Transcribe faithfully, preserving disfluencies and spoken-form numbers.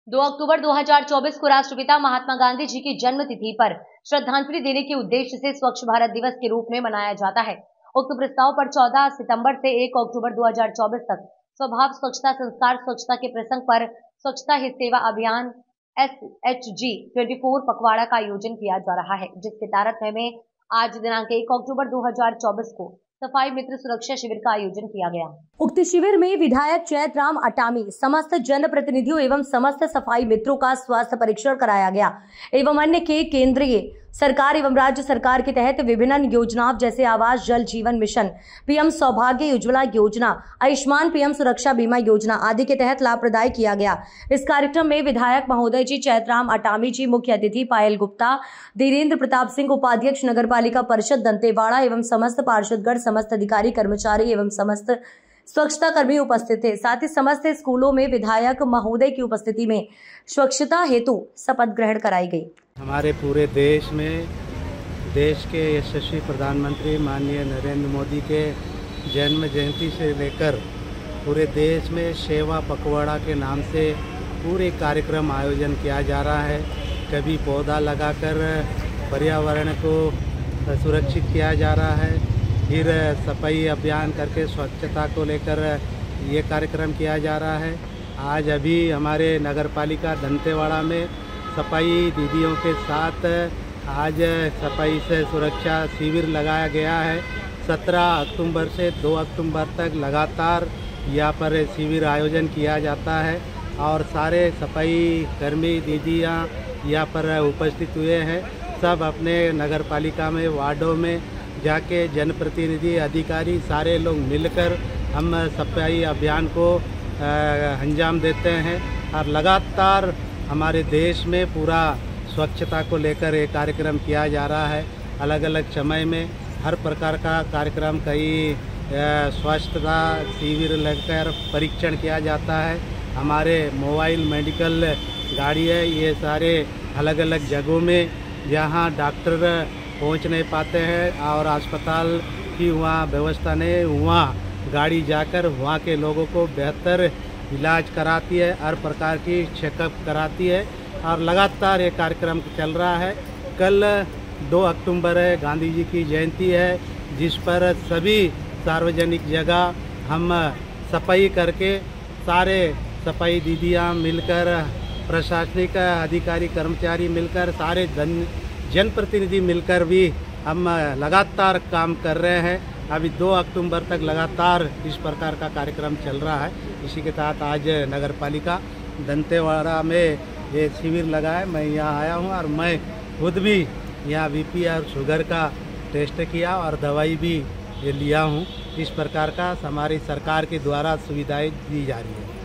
दो अक्टूबर दो हज़ार चौबीस को राष्ट्रपिता महात्मा गांधी जी की जन्मतिथि पर श्रद्धांजलि देने के उद्देश्य से स्वच्छ भारत दिवस के रूप में मनाया जाता है। उक्त प्रस्ताव पर चौदह सितंबर से एक अक्टूबर दो हज़ार चौबीस तक स्वभाव स्वच्छता संस्कार स्वच्छता के प्रसंग पर स्वच्छता ही सेवा अभियान एस एच जी चौबीस पखवाड़ा का आयोजन किया जा रहा है, जिसके तारतम्य में आज दिनांक एक अक्टूबर दो हज़ार चौबीस को सफाई मित्र सुरक्षा शिविर का आयोजन किया गया। उक्त शिविर में विधायक चैतराम अटामी, समस्त जनप्रतिनिधियों एवं समस्त सफाई मित्रों का स्वास्थ्य परीक्षण कराया गया एवं अन्य के केंद्रीय सरकार एवं राज्य सरकार के तहत विभिन्न योजनाओं जैसे आवास जल जीवन मिशन, पीएम सौभाग्य उज्ज्वला योजना, आयुष्मान पीएम सुरक्षा बीमा योजना आदि के तहत लाभ प्रदाय किया गया। इस कार्यक्रम में विधायक महोदय जी चैतराम अटामी जी, मुख्य अतिथि पायल गुप्ता, धीरेन्द्र प्रताप सिंह उपाध्यक्ष नगर पालिका परिषद दंतेवाड़ा एवं समस्त पार्षदगण, समस्त अधिकारी कर्मचारी एवं समस्त स्वच्छता कर्मी उपस्थित थे। साथ ही समस्त स्कूलों में विधायक महोदय की उपस्थिति में स्वच्छता हेतु शपथ ग्रहण कराई गई। हमारे पूरे देश में देश के यशस्वी प्रधानमंत्री माननीय नरेंद्र मोदी के जन्म जयंती से लेकर पूरे देश में सेवा पखवाड़ा के नाम से पूरे कार्यक्रम आयोजन किया जा रहा है। कभी पौधा लगाकर पर्यावरण को सुरक्षित किया जा रहा है, फिर सफाई अभियान करके स्वच्छता को लेकर ये कार्यक्रम किया जा रहा है। आज अभी हमारे नगर पालिका दंतेवाड़ा में सफाई दीदियों के साथ आज सफाई से सुरक्षा शिविर लगाया गया है। सत्रह अक्टूबर से दो अक्टूबर तक लगातार यहाँ पर शिविर आयोजन किया जाता है और सारे सफाई कर्मी दीदियाँ यहाँ पर उपस्थित हुए हैं। सब अपने नगर पालिका में वार्डों में जाके जनप्रतिनिधि अधिकारी सारे लोग मिलकर हम सफाई अभियान को अंजाम देते हैं और लगातार हमारे देश में पूरा स्वच्छता को लेकर एक कार्यक्रम किया जा रहा है। अलग अलग समय में हर प्रकार का कार्यक्रम, कई स्वच्छता शिविर लगकर परीक्षण किया जाता है। हमारे मोबाइल मेडिकल गाड़ी है, ये सारे अलग अलग जगहों में जहाँ डॉक्टर पहुंच नहीं पाते हैं और अस्पताल की वहाँ व्यवस्था नहीं, वहाँ गाड़ी जाकर वहाँ के लोगों को बेहतर इलाज कराती है, हर प्रकार की चेकअप कराती है और लगातार ये कार्यक्रम चल रहा है। कल दो अक्टूबर है, गांधी जी की जयंती है, जिस पर सभी सार्वजनिक जगह हम सफाई करके सारे सफाई दीदियाँ मिलकर, प्रशासनिक अधिकारी कर्मचारी मिलकर, सारे जन जनप्रतिनिधि मिलकर भी हम लगातार काम कर रहे हैं। अभी दो अक्टूबर तक लगातार इस प्रकार का कार्यक्रम चल रहा है। इसी के तहत आज नगर पालिका दंतेवाड़ा में ये शिविर लगा है। मैं यहाँ आया हूँ और मैं खुद भी यहाँ बीपी और शुगर का टेस्ट किया और दवाई भी ये लिया हूँ। इस प्रकार का हमारी सरकार के द्वारा सुविधाएं दी जा रही है।